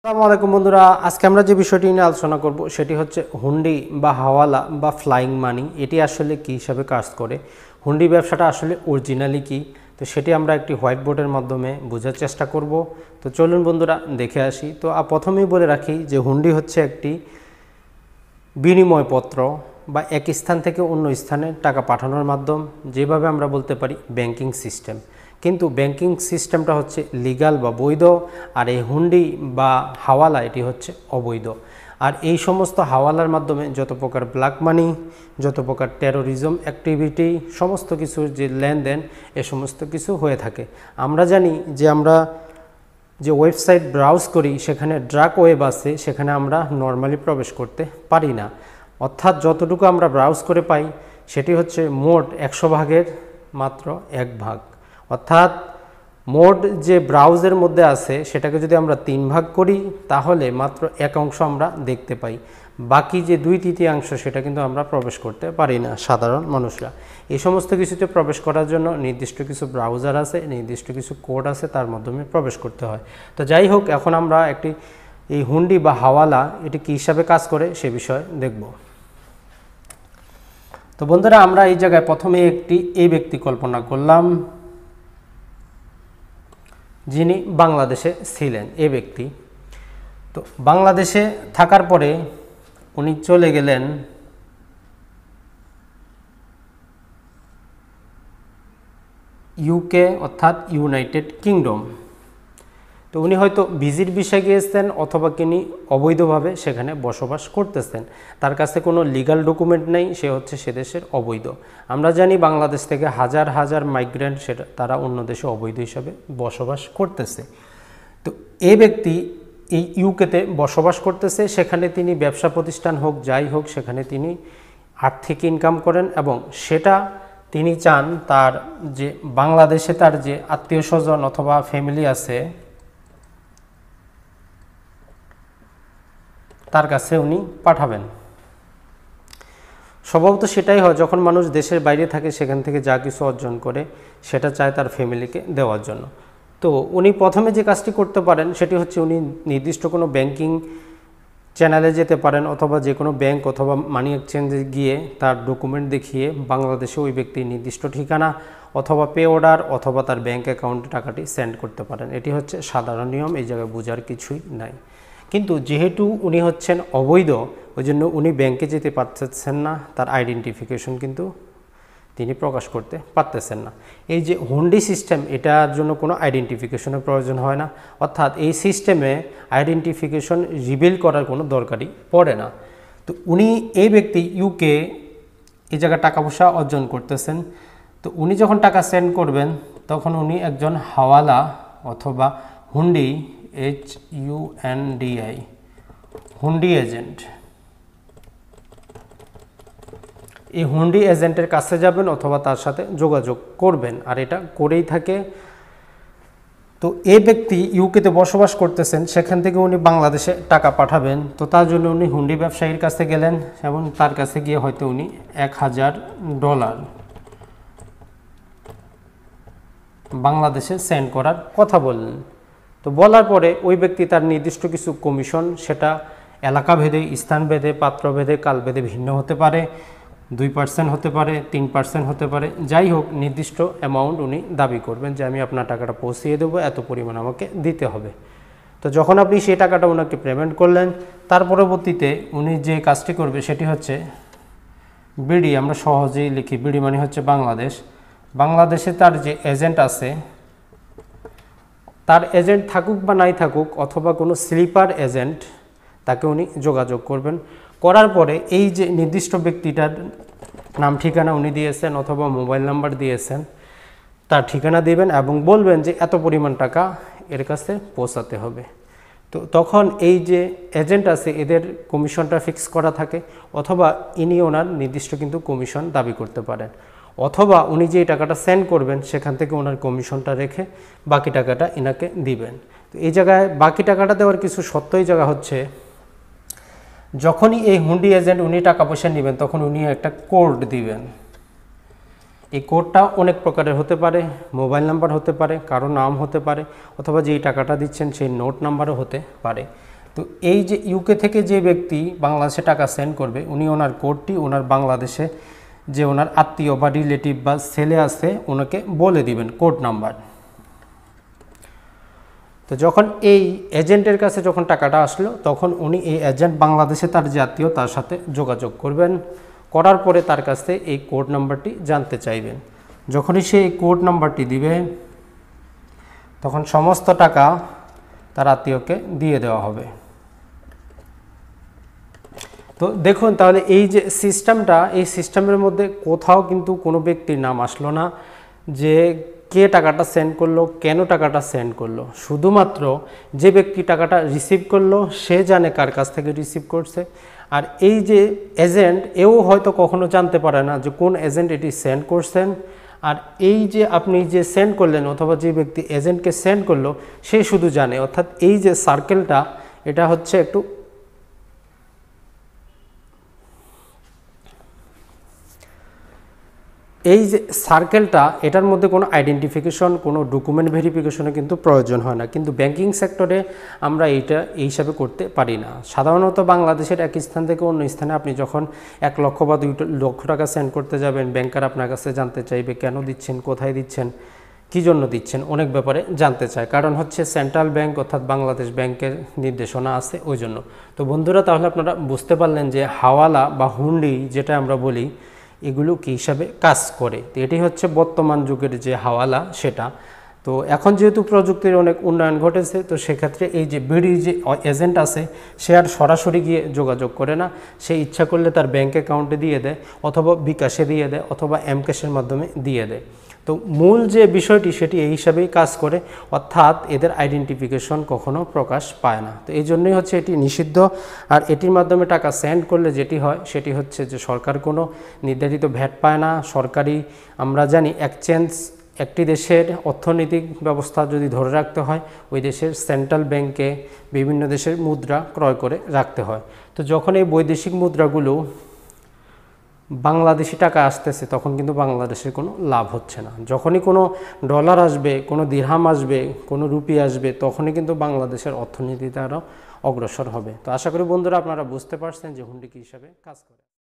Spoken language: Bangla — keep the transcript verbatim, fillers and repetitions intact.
আসসালামু আলাইকুম বন্ধুরা, আজকে আমরা যে বিষয়টি নিয়ে আলোচনা করব সেটি হচ্ছে হুন্ডি বা হাওয়ালা বা ফ্লাইং মানি। এটি আসলে কী হিসাবে কাজ করে, হুন্ডি ব্যবসাটা আসলে অরিজিনালি কী, তো সেটি আমরা একটি হোয়াইট বোর্ডের মাধ্যমে বোঝার চেষ্টা করব। তো চলুন বন্ধুরা দেখে আসি। তো প্রথমেই বলে রাখি যে হুন্ডি হচ্ছে একটি বিনিময়পত্র বা এক স্থান থেকে অন্য স্থানে টাকা পাঠানোর মাধ্যম, যেভাবে আমরা বলতে পারি ব্যাংকিং সিস্টেম। কিন্তু ব্যাংকিং সিস্টেমটা হচ্ছে লিগ্যাল বা বৈধ, আর এই হুন্ডি বা হাওয়ালা এটি হচ্ছে অবৈধ। আর এই সমস্ত হাওয়ালার মাধ্যমে যত প্রকার ব্ল্যাক মানি, যত প্রকার টেরোরিজম অ্যাক্টিভিটি, সমস্ত কিছুর যে লেনদেন, এ সমস্ত কিছু হয়ে থাকে। আমরা জানি যে আমরা যে ওয়েবসাইট ব্রাউজ করি সেখানে ডার্ক ওয়েব আছে, সেখানে আমরা নর্মালি প্রবেশ করতে পারি না। অর্থাৎ যতটুকু আমরা ব্রাউজ করে পাই সেটি হচ্ছে মোট একশো ভাগের মাত্র এক ভাগ। অর্থাৎ মোট যে ব্রাউজের মধ্যে আছে সেটাকে যদি আমরা তিন ভাগ করি তাহলে মাত্র এক অংশ আমরা দেখতে পাই। বাকি যে দুই তৃতীয়াংশ সেটা কিন্তু আমরা প্রবেশ করতে পারি না সাধারণ মানুষরা। এই সমস্ত কিছুতে প্রবেশ করার জন্য নির্দিষ্ট কিছু ব্রাউজার আছে, নির্দিষ্ট কিছু কোড আছে, তার মাধ্যমে প্রবেশ করতে হয়। তো যাই হোক, এখন আমরা একটি এই হুন্ডি বা হাওয়ালা এটি কী হিসাবে কাজ করে সে বিষয়ে দেখব। তো বন্ধুরা, আমরা এই জায়গায় প্রথমে একটি এই ব্যক্তি কল্পনা করলাম যিনি বাংলাদেশে ছিলেন। এ ব্যক্তি তো বাংলাদেশে থাকার পরে উনি চলে গেলেন ইউকে অর্থাৎ ইউনাইটেড কিংডম। তো উনি হয়তো ভিজিট ভিসায় গিয়েছেন অথবা তিনি অবৈধভাবে সেখানে বসবাস করতেছেন, তার কাছে কোনো লিগ্যাল ডকুমেন্ট নেই, সে হচ্ছে সে দেশের অবৈধ। আমরা জানি বাংলাদেশ থেকে হাজার হাজার মাইগ্রেন্ট সেটা তারা অন্য দেশে অবৈধ হিসাবে বসবাস করতেছে। তো এই ব্যক্তি এই ইউকেতে বসবাস করতেছে, সেখানে তিনি ব্যবসা প্রতিষ্ঠান হোক যাই হোক সেখানে তিনি আর্থিক ইনকাম করেন এবং সেটা তিনি চান তার যে বাংলাদেশে তার যে আত্মীয় স্বজন অথবা ফ্যামিলি আছে তার কাছে উনি পাঠাবেন। স্বভাবত সেটাই হয়, যখন মানুষ দেশের বাইরে থাকে সেখান থেকে যা কিছু অর্জন করে সেটা চায় তার ফ্যামিলিকে দেওয়ার জন্য। তো উনি প্রথমে যে কাজটি করতে পারেন সেটি হচ্ছে উনি নির্দিষ্ট কোনো ব্যাংকিং চ্যানেলে যেতে পারেন অথবা যে কোনো ব্যাংক অথবা মানি এক্সচেঞ্জে গিয়ে তার ডকুমেন্ট দেখিয়ে বাংলাদেশে ওই ব্যক্তির নির্দিষ্ট ঠিকানা অথবা পে অর্ডার অথবা তার ব্যাংক অ্যাকাউন্টে টাকাটি সেন্ড করতে পারেন। এটি হচ্ছে সাধারণ নিয়ম, এই জায়গায় বোঝার কিছুই নাই। কিন্তু যেহেতু উনি হচ্ছেন অবৈধ, ওই জন্য উনি ব্যাংকে যেতে পারতেছেন না, তার আইডেন্টিফিকেশন কিন্তু তিনি প্রকাশ করতে পারতেছেন না। এই যে হুন্ডি সিস্টেম, এটার জন্য কোনো আইডেন্টিফিকেশনের প্রয়োজন হয় না, অর্থাৎ এই সিস্টেমে আইডেন্টিফিকেশন রিভিল করার কোনো দরকারই পড়ে না। তো উনি এই ব্যক্তি ইউকে এই জায়গায় টাকা পয়সা অর্জন করতেছেন। তো উনি যখন টাকা সেন্ড করবেন তখন উনি একজন হাওয়ালা অথবা hundi, H U N D I, hundi agent, এই হুন্ডি এজেন্টের কাছে যাবেন অথবা তার সাথে যোগাযোগ করবেন, আর এটা করেই থাকে। তো এই ব্যক্তি ইউকেতে বসবাস করতেছেন, সেখান থেকে উনি বাংলাদেশে টাকা পাঠাবেন। তো তার জন্য উনি হুন্ডি ব্যবসায়ীর কাছে গেলেন এবং তার কাছে গিয়ে হয়তো উনি এক হাজার ডলার বাংলাদেশে সেন্ড করার কথা বললেন। তো বলার পরে ওই ব্যক্তি তার নির্দিষ্ট কিছু কমিশন, সেটা এলাকা ভেদে, স্থান ভেদে, পাত্র ভেদে, কাল ভেদে ভিন্ন হতে পারে, দুই পার্সেন্ট হতে পারে, তিন পার্সেন্ট হতে পারে, যাই হোক নির্দিষ্ট অ্যামাউন্ট উনি দাবি করবেন যে আমি আপনার টাকাটা পৌঁছিয়ে দেবো, এত পরিমাণ আমাকে দিতে হবে। তো যখন আপনি সেই টাকাটা ওনাকে পেমেন্ট করলেন, তার পরবর্তীতে উনি যে কাজটি করবে সেটি হচ্ছে বিডি, আমরা সহজেই লিখি বিডি মানে হচ্ছে বাংলাদেশ। বাংলাদেশে তার যে এজেন্ট আছে, তার এজেন্ট থাকুক বা নাই থাকুক অথবা কোনো স্লিপার এজেন্ট, তাকে উনি যোগাযোগ করবেন। করার পরে এই যে নির্দিষ্ট ব্যক্তিটার নাম ঠিকানা উনি দিয়েছেন অথবা মোবাইল নাম্বার দিয়েছেন, তার ঠিকানা দেবেন এবং বলবেন যে এত পরিমাণ টাকা এর কাছে পৌঁছাতে হবে। তো তখন এই যে এজেন্ট আছে এদের কমিশনটা ফিক্স করা থাকে, অথবা ইনি ওনার নির্দিষ্ট কিন্তু কমিশন দাবি করতে পারেন, অথবা উনি যে টাকাটা সেন্ড করবেন সেখান থেকে ওনার কমিশনটা রেখে বাকি টাকাটা ইনাকে দিবেন। তো এই জায়গায় বাকি টাকাটা দেওয়ার কিছু সত্যই জায়গা হচ্ছে, যখনই এই হুন্ডি এজেন্ট উনি টাকা পয়সা নেবেন তখন উনি একটা কোড দিবেন। এই কোডটা অনেক প্রকারের হতে পারে, মোবাইল নাম্বার হতে পারে, কারো নাম হতে পারে, অথবা যেই টাকাটা দিচ্ছেন সেই নোট নাম্বারও হতে পারে। তো এই যে ইউকে থেকে যে ব্যক্তি বাংলাদেশে টাকা সেন্ড করবে, উনি ওনার কোডটি ওনার বাংলাদেশে যে ওনার আত্মীয় বা রিলেটিভ বা ছেলে আছে ওনাকে বলে দিবেন কোড নাম্বার। তো যখন এই এজেন্টের কাছে যখন টাকাটা আসলো, তখন উনি এই এজেন্ট বাংলাদেশে তার যে আত্মীয় তার সাথে যোগাযোগ করবেন, করার পরে তার কাছে এই কোড নাম্বারটি জানতে চাইবেন। যখনই সে এই কোড নাম্বারটি দিবে, তখন সমস্ত টাকা তার আত্মীয়কে দিয়ে দেওয়া হবে। তো দেখুন তাহলে এই যে সিস্টেমটা, এই সিস্টেমের মধ্যে কোথাও কিন্তু কোনো ব্যক্তির নাম আসলো না যে কে টাকাটা সেন্ড করলো, কেন টাকাটা সেন্ড করলো। শুধুমাত্র যে ব্যক্তি টাকাটা রিসিভ করলো সে জানে কার কাছ থেকে রিসিভ করছে। আর এই যে এজেন্ট, এও হয়তো কখনো জানতে পারে না যে কোন এজেন্ট এটি সেন্ড করছেন। আর এই যে আপনি যে সেন্ড করলেন অথবা যে ব্যক্তি এজেন্টকে সেন্ড করলো সে শুধু জানে। অর্থাৎ এই যে সার্কেলটা, এটা হচ্ছে একটু এই যে সার্কেলটা, এটার মধ্যে কোনো আইডেন্টিফিকেশন, কোনো ডকুমেন্ট ভেরিফিকেশনে কিন্তু প্রয়োজন হয় না। কিন্তু ব্যাংকিং সেক্টরে আমরা এইটা এই হিসাবে করতে পারি না। সাধারণত বাংলাদেশের এক স্থান থেকে অন্য স্থানে আপনি যখন এক লক্ষ বা দুই লক্ষ টাকা সেন্ড করতে যাবেন, ব্যাংকার আপনার কাছে জানতে চাইবে কেন দিচ্ছেন, কোথায় দিচ্ছেন, কী জন্য দিচ্ছেন, অনেক ব্যাপারে জানতে চায়। কারণ হচ্ছে সেন্ট্রাল ব্যাংক অর্থাৎ বাংলাদেশ ব্যাংকের নির্দেশনা আছে ওই জন্য। তো বন্ধুরা, তাহলে আপনারা বুঝতে পারলেন যে হাওয়ালা বা হুন্ডি যেটা আমরা বলি, এগুলো কী হিসাবে কাজ করে। তো এটি হচ্ছে বর্তমান যুগের যে হাওয়ালা সেটা। তো এখন যেহেতু প্রযুক্তির অনেক উন্নয়ন ঘটেছে, তো সেক্ষেত্রে এই যে বিডি যে এজেন্ট আছে সে আর সরাসরি গিয়ে যোগাযোগ করে না। সে ইচ্ছা করলে তার ব্যাঙ্ক অ্যাকাউন্টে দিয়ে দেয়, অথবা বিকাশে দিয়ে দেয়, অথবা এম ক্যাশের মাধ্যমে দিয়ে দেয়। তো মূল যে বিষয়টি সেটি এই হিসাবেই কাজ করে, অর্থাৎ এদের আইডেন্টিফিকেশন কখনো প্রকাশ পায় না। তো এই জন্যই হচ্ছে এটি নিষিদ্ধ। আর এটির মাধ্যমে টাকা সেন্ড করলে যেটি হয় সেটি হচ্ছে যে সরকার কোনো নির্ধারিত ভ্যাট পায় না। সরকারি, আমরা জানি এক্সচেঞ্জ, একটি দেশের অর্থনৈতিক ব্যবস্থা যদি ধরে রাখতে হয়, ওই দেশের সেন্ট্রাল ব্যাংকে বিভিন্ন দেশের মুদ্রা ক্রয় করে রাখতে হয়। তো যখন এই বৈদেশিক মুদ্রাগুলো বাংলাদেশি টাকা আসতেছে, তখন কিন্তু বাংলাদেশের কোনো লাভ হচ্ছে না। যখনই কোনো ডলার আসবে, কোনো দিরহাম আসবে, কোনো রুপি আসবে, তখনই কিন্তু বাংলাদেশের অর্থনীতিতে আরও অগ্রসর হবে। তো আশা করি বন্ধুরা আপনারা বুঝতে পারছেন যে হুন্ডি কী হিসাবে কাজ করে।